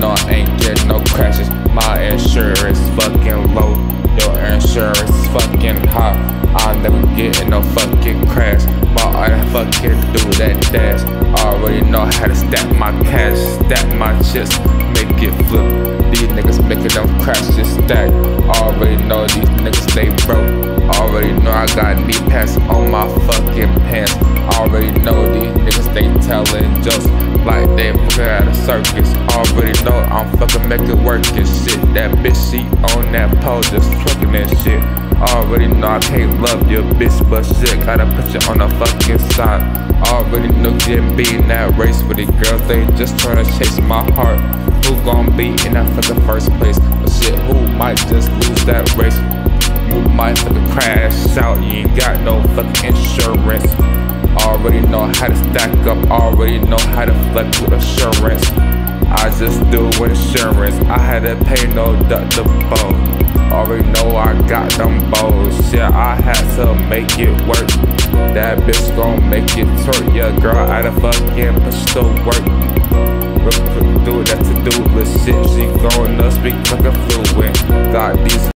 know I ain't getting no crashes. My insurance fucking low, your insurance fucking high. I'll never get in no fucking crash. My I fucking do that dash. Already know how to stack my cash, stack my chips, make it flip. These niggas making them crashes stack. Already know these niggas they broke. Already know I got knee pads on my fucking pants. Already know these niggas they telling jokes like they fucking at a circus. Already know I'm fucking making work and shit. That bitch she on that pole just twerking and shit. Already know I can't love your bitch, but shit, gotta put you on the fucking side. Already know getting beat in that race with the girls, they just tryna chase my heart. Who gon' be in that fucking first place? But shit, who might just lose that race? You might fucking crash out, you ain't got no fucking insurance. Already know how to stack up, already know how to flex with assurance. I just do with insurance, I had to pay no deductible. Already know I got them bows, shit, I had to make it work. That bitch gon' make it twerk, yeah girl, I had to fucking push the work. Do that to do with shit, she gonna speak fucking fluent. Got these